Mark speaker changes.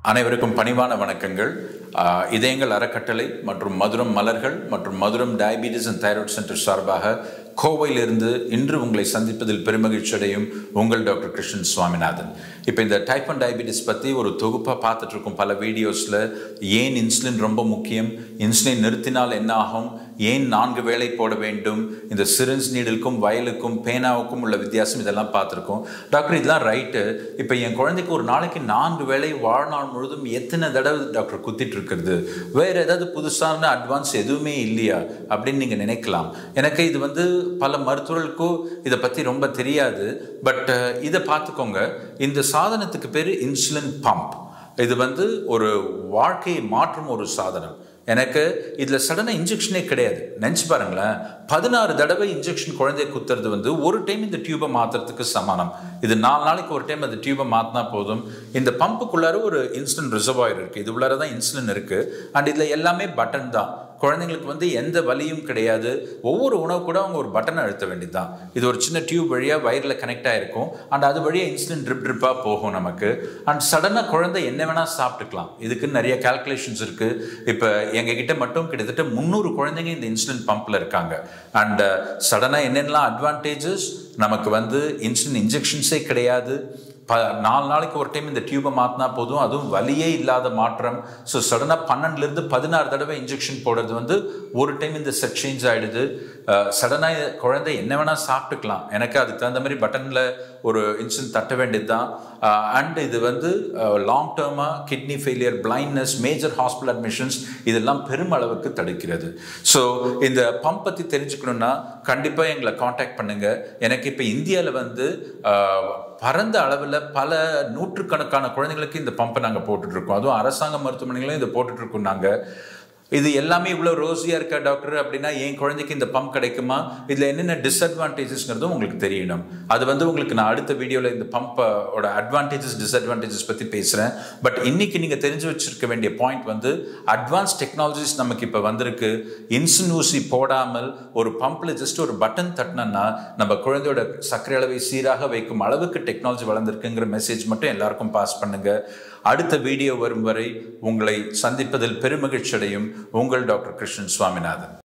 Speaker 1: அனைவருக்கும் பணிவான வணக்கங்கள். இதயங்கள் அறக்கட்டளை மற்றும் மதுரம் மலர்கள் மற்றும் Madhuram diabetes and thyroid centre சார்பாக கோவையிலிருந்து இன்று உங்களை சந்திப்பதில் பெருமகிழ்ச்சி அடையும் உங்கள் டாக்டர் கிருஷ்ணன் சுவாமிநாதன். இப்போ இந்த டைப் 1 டயபிட்டிஸ் பற்றி ஒரு தொகுப்பாக பார்த்துட்டு இருக்கோம். பல வீடியோஸில் ஏன் இன்சுலின் ரொம்ப முக்கியம், இன்சுலின் நிறுத்தினால் என்ன ஆகும், ஏன் 4 வேளை போட வேண்டும், இந்த சிரிஞ்ச் நீடிலுக்கும் வயலுக்கும் பேனாவுக்கும் உள்ள வித்தியாசம், இதெல்லாம் பார்த்துருக்கோம். டாக்டர் இதெல்லாம் ரைட்டு. இப்போ என் குழந்தைக்கு ஒரு நாளைக்கு 4 வேளை வாழ்நாள் முழுதும் எத்தனை தடவை டாக்டர் குத்திட்டு இருக்கிறது, வேறு ஏதாவது புதுசான அட்வான்ஸ் எதுவுமே இல்லையா அப்படின்னு நீங்கள் நினைக்கலாம். எனக்கு இது பல மருத்துவர்களுக்கோ இதை பற்றி ரொம்ப தெரியாது. பட் இதை பார்த்துக்கோங்க. இந்த சாதனத்துக்கு பேர் இன்சுலின் பம்ப். இது ஒரு வாழ்க்கையை மாற்றும் ஒரு சாதனம். எனக்கு இதில் சடனாக இன்ஜெக்ஷனே கிடையாது. நினச்சி பாருங்களேன், 16 தடவை இன்ஜெக்ஷன் குழந்தைய குத்துறது ஒரு டைம் இந்த டியூபை மாற்றுறதுக்கு சமானம். இது 4 நாளைக்கு ஒரு டைம் அந்த டியூபை மாற்றினா போதும். இந்த பம்புக்குள்ளார ஒரு இன்சுலின் ரிசர்வாயர் இருக்குது. இது உள்ளார தான் இன்சுலின் இருக்குது. அண்ட் இதில் எல்லாமே பட்டன் தான். குழந்தைங்களுக்கு எந்த வலியும் கிடையாது. ஒவ்வொரு உணவு கூட அவங்க ஒரு பட்டனை அழுத்த வேண்டியது தான். இது ஒரு சின்ன டியூப் வழியாக வயரில் கனெக்ட் ஆகிருக்கும். அண்ட் அது வழியாக இன்சுலின் ட்ரிப்பாக போகும் நமக்கு. அண்ட் சடனாக குழந்தை என்ன வேணால் சாப்பிட்டுக்கலாம். இதுக்குன்னு நிறைய கால்குலேஷன்ஸ் இருக்குது. இப்போ எங்ககிட்ட மட்டும் கிட்டத்தட்ட 300 குழந்தைங்க இந்த இன்சுலின் பம்பில் இருக்காங்க. அண்ட் சடனாக என்னென்னலாம் அட்வான்டேஜஸ், நமக்கு இன்சுலின் இன்ஜெக்ஷன்ஸே கிடையாது. 4 நாளைக்கு ஒரு டைம் இந்த டியூபை மாற்றினா போதும். அதுவும் வலியே இல்லாத மாற்றம். ஸோ சடனாக 12லேருந்து 16 தடவை இன்ஜெக்ஷன் போடுறது ஒரு டைம் இந்த செட் சேஞ்ச் ஆகிடுது. சடனாக குழந்தை என்ன வேணால் சாப்பிட்டுக்கலாம். எனக்கு அதுக்கு தகுந்த மாதிரி பட்டனில் ஒரு இன்சுலின் தட்ட வேண்டியது தான். அண்ட் இது லாங் டேர்மாக kidney failure, blindness, major hospital admissions இதெல்லாம் பெருமளவுக்கு தடுக்கிறது. ஸோ இந்த பம்ப் பற்றி தெரிஞ்சுக்கணுன்னா கண்டிப்பாக எங்களை காண்டாக்ட் பண்ணுங்கள். எனக்கு இப்போ இந்தியாவில் பரந்த அளவில் பல நூற்றுக்கணக்கான குழந்தைங்களுக்கு இந்த பம்பை நாங்கள் போட்டுட்ருக்கோம். அதுவும் அரசாங்க மருத்துவமனைகளையும் இதை போட்டுட்ருக்கோம் நாங்கள். இது எல்லாமே இவ்வளோ ரோஸியாக இருக்கா டாக்டர் அப்படின்னா என் குழந்தைக்கு இந்த பம்ப் கிடைக்குமா, இதில் என்னென்ன டிஸ்அட்வான்டேஜஸ்ங்கிறதும் உங்களுக்கு தெரியணும். அது உங்களுக்கு நான் அடுத்த வீடியோவில் இந்த பம்போட அட்வான்டேஜஸ் டிஸ்அட்வான்டேஜஸ் பற்றி பேசுகிறேன். பட் இன்றைக்கி நீங்கள் தெரிஞ்சு வச்சுருக்க வேண்டிய பாயிண்ட் அட்வான்ஸ் டெக்னாலஜிஸ் நமக்கு இப்போ வந்திருக்கு. இன்சுலின் ஊசி போடாமல் ஒரு பம்பில் ஜஸ்ட் ஒரு பட்டன் தட்டினோன்னா நம்ம குழந்தையோட சர்க்கரை அளவை சீராக வைக்கும் அளவுக்கு டெக்னாலஜி வளர்ந்துருக்குங்கிற மெசேஜ் மட்டும் எல்லாருக்கும் பாஸ் பண்ணுங்கள். அடுத்த வீடியோ வரும் வரை உங்களை சந்திப்பதில் பெருமகிழ்ச்சி அடையும் உங்கள் டாக்டர் கிருஷ்ணன் சுவாமிநாதன்.